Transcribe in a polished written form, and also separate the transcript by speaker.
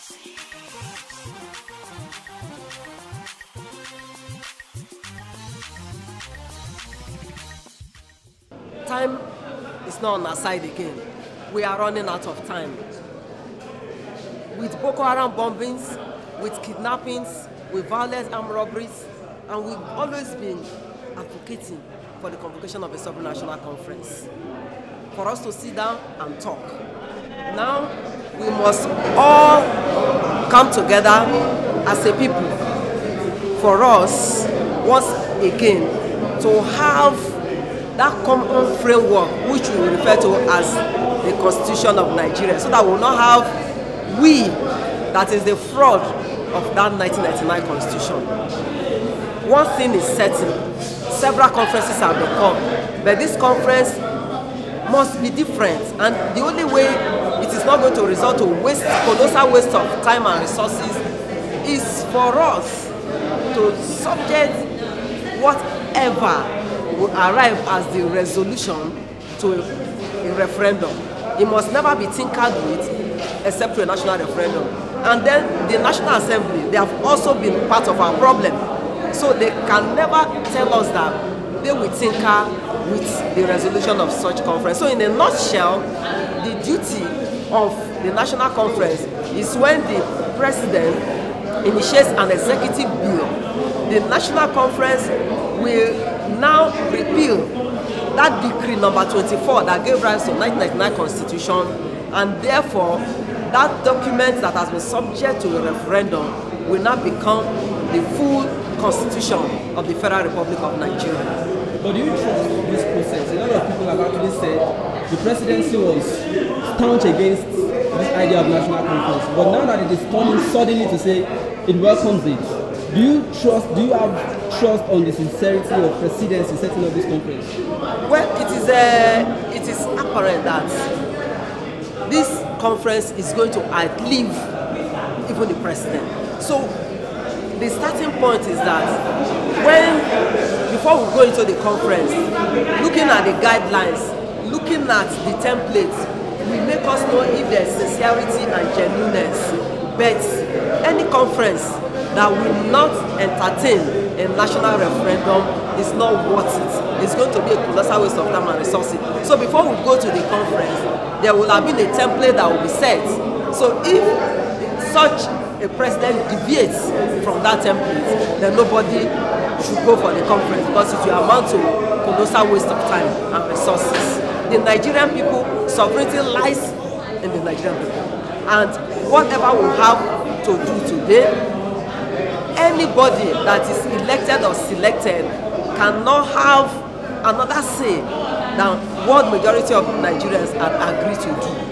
Speaker 1: Time is not on our side again. We are running out of time. With Boko Haram bombings, with kidnappings, with violent armed robberies, and we've always been advocating for the convocation of a sovereign national conference, for us to sit down and talk. Now, we must all come together as a people for us, once again, to have that common framework which we refer to as the Constitution of Nigeria, so that we will not have that is the fraud of that 1999 Constitution. One thing is certain, several conferences have been called, but this conference must be different, and the only way it is not going to result to colossal waste of time and resources is for us to subject whatever will arrive as the resolution to a referendum. It must never be tinkered with except to a national referendum. And then the National Assembly, they have also been part of our problem. So they can never tell us that they will tinker with the resolution of such conference. So in a nutshell, the duty of the national conference is when the president initiates an executive bill, the national conference will now repeal that decree number 24 that gave rise to the 1999 Constitution, and therefore that document that has been subject to a referendum will now become the full constitution of the Federal Republic of Nigeria.
Speaker 2: But do you trust this process? A lot of people have actually said the presidency was staunch against this idea of national conference, but now that it is coming suddenly to say it welcomes it, do you have trust on the sincerity of presidency setting up this conference?
Speaker 1: Well, it is apparent that this conference is going to outlive even the president. So the starting point is that before we go into the conference, looking at the guidelines, looking at the templates, will make us know if there's sincerity and genuineness. But any conference that will not entertain a national referendum is not worth it. It's going to be a colossal waste of time and resources. So before we go to the conference, there will have been a template that will be set. So if such a president deviates from that template, then nobody should go for the conference, because it will amount to colossal waste of time and resources. The Nigerian people, sovereignty lies in the Nigerian people. And whatever we have to do today, anybody that is elected or selected cannot have another say than what majority of Nigerians have agreed to do.